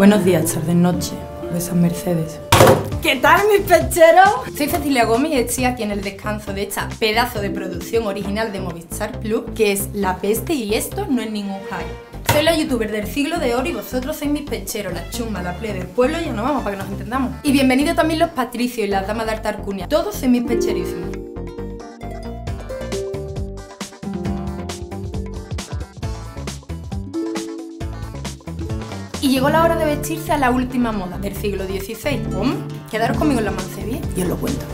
Buenos días, tarde noche, de San Mercedes. ¿Qué tal, mis pecheros? Soy Cecilia Gómez y estoy aquí en el descanso de esta pedazo de producción original de Movistar Plus, que es La Peste, y esto no es ningún hype. Soy la youtuber del siglo de oro y vosotros sois mis pecheros, la chumba, la plebe del pueblo, y ya no vamos para que nos entendamos. Y bienvenidos también los patricios y las damas de alta alcurnia. Todos sois mis pecherísimos. Y llegó la hora de vestirse a la última moda del siglo XVI. ¿Cómo? Quedaros conmigo en la mancebía y os lo cuento.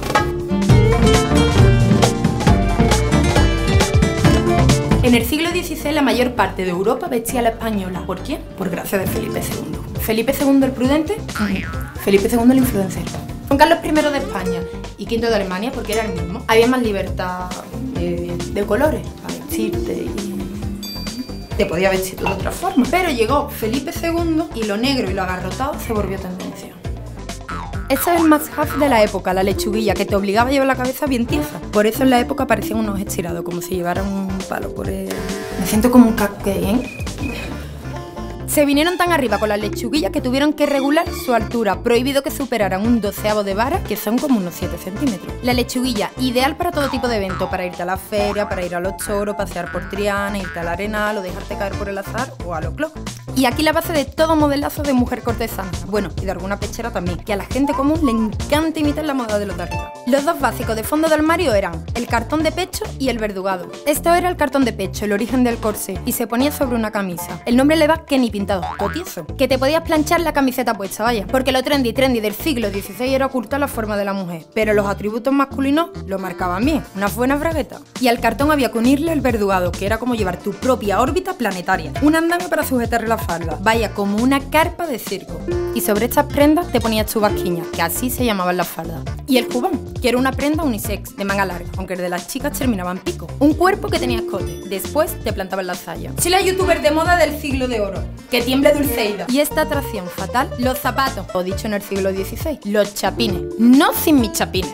En el siglo XVI la mayor parte de Europa vestía a la española. ¿Por quién? Por gracia de Felipe II. ¿Felipe II el prudente? Felipe II el influencer. Con Carlos I de España y V de Alemania, porque era el mismo, había más libertad de colores para vestirte y te podía vestir de otra forma. Pero llegó Felipe II y lo negro y lo agarrotado se volvió tendencia. Este es el must-have de la época, la lechuguilla, que te obligaba a llevar la cabeza bien tiesa. Por eso en la época parecían unos estirados, como si llevaran un palo por el... Me siento como un cupcake, ¿eh? Se vinieron tan arriba con las lechuguillas que tuvieron que regular su altura, prohibido que superaran un 12avo de vara, que son como unos 7 centímetros. La lechuguilla, ideal para todo tipo de eventos, para irte a la feria, para ir a los toros, pasear por Triana, irte al Arenal o dejarte caer por el azar o a los clocks. Y aquí la base de todo modelazo de mujer cortesana, bueno, y de alguna pechera también, que a la gente común le encanta imitar la moda de los de arriba. Los dos básicos de fondo de armario eran el cartón de pecho y el verdugado. Esto era el cartón de pecho, el origen del corsé, y se ponía sobre una camisa. El nombre le va que ni pintado, totiezo. Que te podías planchar la camiseta puesta, vaya. Porque lo trendy del siglo XVI era ocultar la forma de la mujer, pero los atributos masculinos lo marcaban bien, unas buenas braguetas. Y al cartón había que unirle el verdugado, que era como llevar tu propia órbita planetaria. Un andamio para sujetar la falda, vaya, como una carpa de circo. Y sobre estas prendas te ponías tu vasquiña, que así se llamaban las faldas. Y el jubón, que era una prenda unisex, de manga larga, aunque el de las chicas terminaba en pico. Un cuerpo que tenía escote, después te plantaban la saya. Soy la youtuber de moda del siglo de oro, que tiemble Dulceida. Y esta atracción fatal, los zapatos, o dicho en el siglo XVI, los chapines, no sin mis chapines.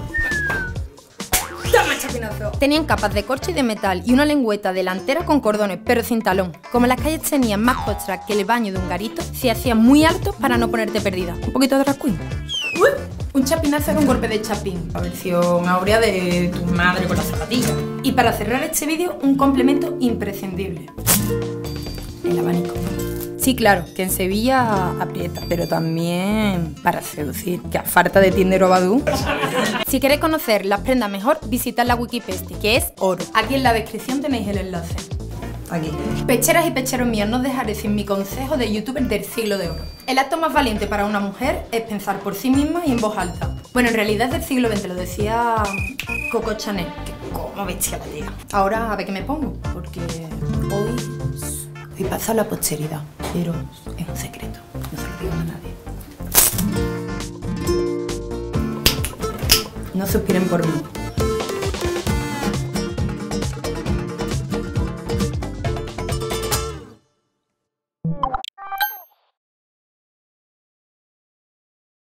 Tenían capas de corcho y de metal y una lengüeta delantera con cordones, pero sin talón. Como las calles tenían más costras que el baño de un garito, se hacían muy altos para no ponerte perdida. Un poquito de drag queen. Un chapinazo era un golpe de chapín, la versión áurea de tu madre con las zapatillas. Y para cerrar este vídeo, un complemento imprescindible: el abanico. Sí, claro, que en Sevilla aprieta, pero también para seducir, que a falta de Tinder o Badoo. Si queréis conocer las prendas mejor, visitad la Wikipesti, que es oro. Aquí en la descripción tenéis el enlace. Aquí. Pecheras y pecheros míos, no os dejaré sin mi consejo de youtuber del siglo de oro. El acto más valiente para una mujer es pensar por sí misma y en voz alta. Bueno, en realidad es del siglo XX, lo decía Coco Chanel, que cómo vestía la tía. Ahora a ver qué me pongo, porque hoy pasa la posteridad, pero es un secreto, no se lo digo a nadie. No suspiren por mí.